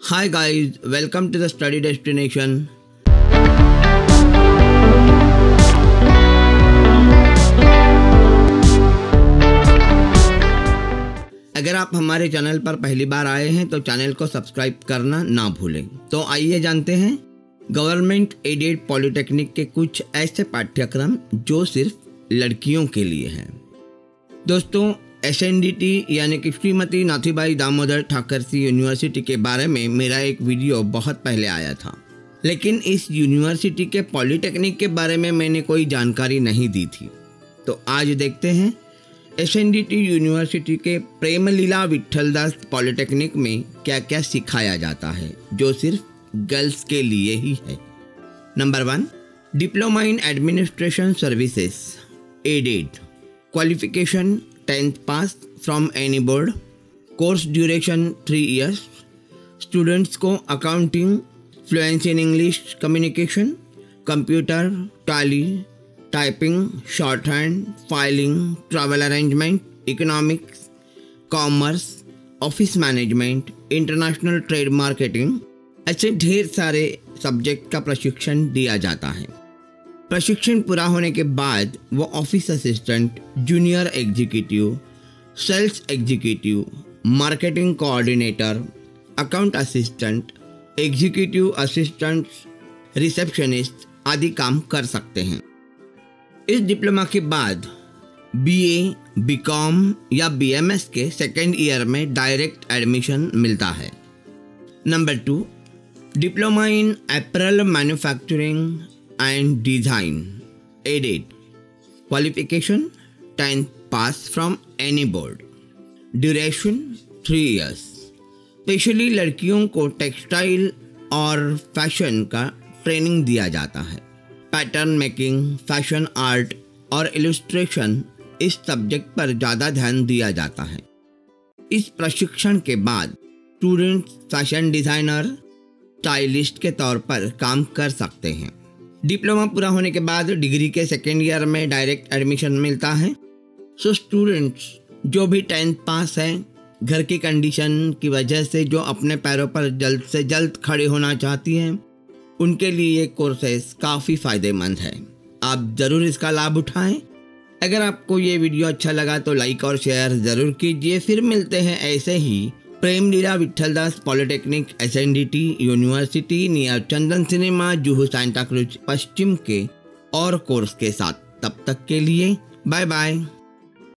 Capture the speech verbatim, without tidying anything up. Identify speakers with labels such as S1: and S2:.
S1: Hi guys, welcome to the study destination. अगर आप हमारे चैनल पर पहली बार आए हैं तो चैनल को सब्सक्राइब करना ना भूलें। तो आइए जानते हैं गवर्नमेंट एडेड पॉलिटेक्निक के कुछ ऐसे पाठ्यक्रम जो सिर्फ लड़कियों के लिए हैं। दोस्तों, एस एन डी टी यानी कि श्रीमती नाथीबाई दामोदर ठाकरसी यूनिवर्सिटी के बारे में मेरा एक वीडियो बहुत पहले आया था, लेकिन इस यूनिवर्सिटी के पॉलिटेक्निक के बारे में मैंने कोई जानकारी नहीं दी थी। तो आज देखते हैं S N D T university के प्रेमलीला विट्ठलदास पॉलिटेक्निक में क्या क्या सिखाया जाता है जो सिर्फ गर्ल्स के लिए ही है। Number one, diploma in administration services aided, qualification tenth pass from any board, course duration three years, students को accounting, fluency in English communication, computer, Tally, typing, shorthand, filing, travel arrangement, economics, commerce, office management, international trade marketing, ऐसे ढेर सारे subject का प्रशिक्षण दिया जाता है। प्रशिक्षण पूरा होने के बाद वो office assistant, junior executive, sales executive, marketing coordinator, account assistant, executive assistant, receptionist आदि काम कर सकते हैं। इस डिप्लोमा के बाद बी ए, बी कॉम या बी एम एस के सेकेंड ईयर में डायरेक्ट एडमिशन मिलता है। Number two, diploma in apparel manufacturing and design aided, qualification tenth pass from any board, duration three years. Specially लड़कियों को textile और fashion का training दिया जाता है। पैटर्न मेकिंग, फैशन आर्ट और इलस्ट्रेशन इस सब्जेक्ट पर ज़्यादा ध्यान दिया जाता है। इस प्रशिक्षण के बाद स्टूडेंट्स फैशन डिज़ाइनर, स्टाइलिस्ट के तौर पर काम कर सकते हैं। डिप्लोमा पूरा होने के बाद डिग्री के सेकेंड ईयर में डायरेक्ट एडमिशन मिलता है। सो स्टूडेंट्स जो भी टेंथ पास हैं, घर की कंडीशन की वजह से जो अपने पैरों पर जल्द से जल्द खड़े होना चाहती हैं, उनके लिए ये कोर्सेस काफ़ी फ़ायदेमंद है। आप ज़रूर इसका लाभ उठाएं। अगर आपको ये वीडियो अच्छा लगा तो लाइक और शेयर ज़रूर कीजिए। फिर मिलते हैं ऐसे ही Premlila Vithaldas polytechnic S N D T university near Chandan cinema, Juhu, Santacruz पश्चिम के और कोर्स के साथ। तब तक के लिए बाय बाय।